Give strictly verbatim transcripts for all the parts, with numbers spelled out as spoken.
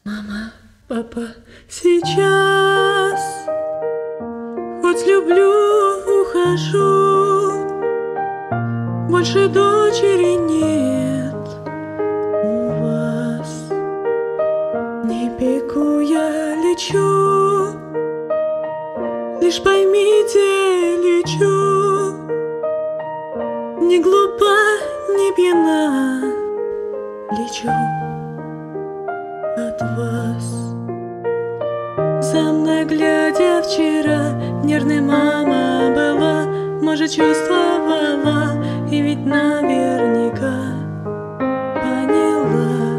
Мама, папа, сейчас хоть люблю, ухожу, больше дочери нет у вас. Не бегу, я лечу, лишь поймите, лечу. Не глупа, не пьяна, лечу от вас. За мной глядя вчера, нервной мама была, может, чувствовала, и ведь наверняка поняла.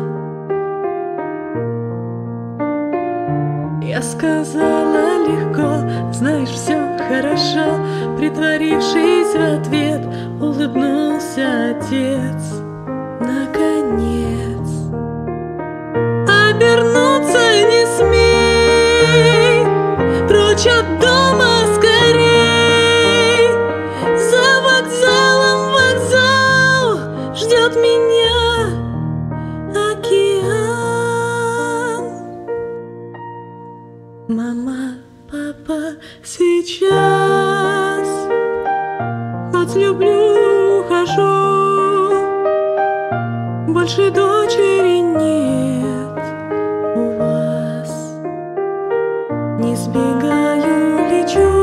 Я сказала легко, знаешь, все хорошо, притворившись в ответ, улыбнулся отец. Наконец, обернуться не смей, прочь от дома скорей. За вокзалом вокзал, ждет меня океан. Мама, папа, сейчас хоть люблю, ухожу, больше дочери нет у вас. Не сбегаю, лечу,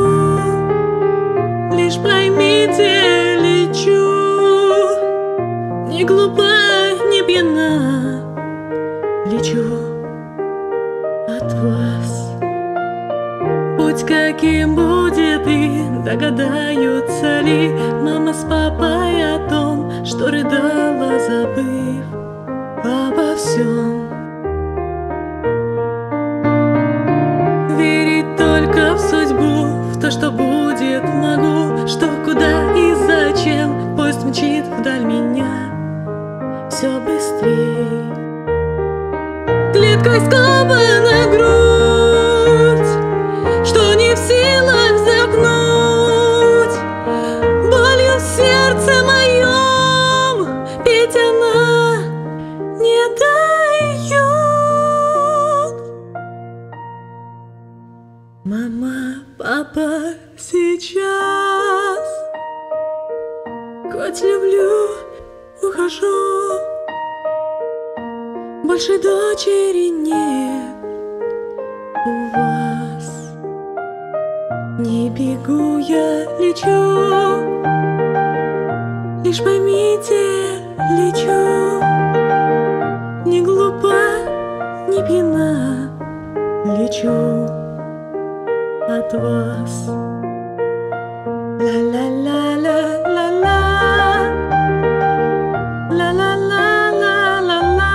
лишь поймите, лечу. Не глупа, не пьяна, лечу от вас. Путь каким будет и догадаются ли мама с папой о том, что рыдала, забыв обо всем. Верить только в судьбу, в то, что будет, могу, что, куда и зачем. Поезд мчит вдаль меня все быстрей. Клеткой скована грудь, что не в силах вздохнуть. Болью в сердце моем петь она не дает. Мама, папа, сейчас хоть люблю, ухожу, больше дочери нет у вас. Не бегу, я лечу, лишь поймите, лечу. Не глупа, не пьяна, лечу от вас. Ла-ла-ла-ла-ла-ла, ла-ла-ла-ла-ла-ла,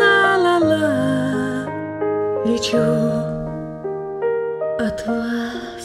ла-ла-ла-ла-ла-ла, лечу от вас.